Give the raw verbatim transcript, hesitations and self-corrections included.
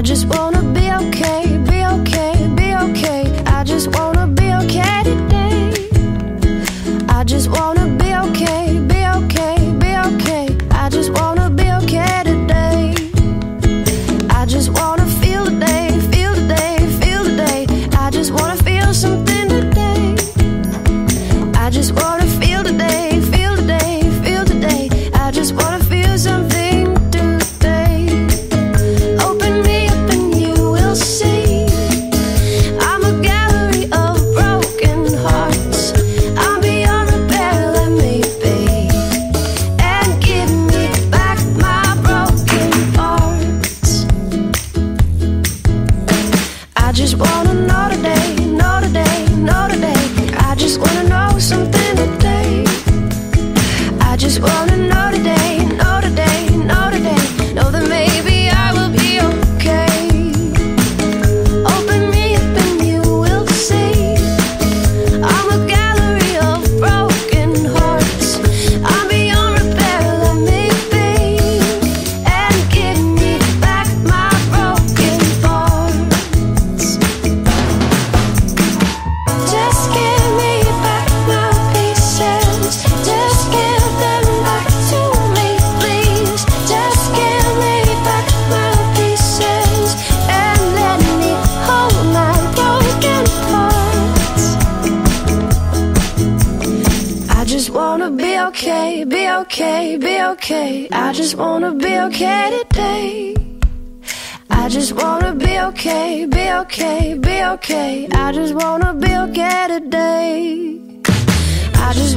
just wanna be okay, be okay, be okay. I just wanna be okay today. I just wanna be okay, be okay, be okay. I just wanna be okay today. I just wanna feel today, feel today, feel today. I just wanna feel something today. I just wanna feel today, feel today, feel today. I just wanna feel something today. Open me up and you will see I'm a gallery of broken hearts. I'm beyond repair, let me be, and give me back my broken parts. I just wanna know today, know today, know today. I just wanna know something today. I just wanna know today, know today, know today. Know that maybe I will be okay. Open me up and you will see I'm a gallery of broken hearts. I'm beyond repair, let me be, and give me back my broken parts. Just give me back my pieces. Just give them back to me, please. Just give me back my pieces and let me hold my broken parts. I just wanna be okay, be okay, be okay. I just wanna be okay today. I just wanna be okay, be okay, be okay. I just wanna be okay today. I just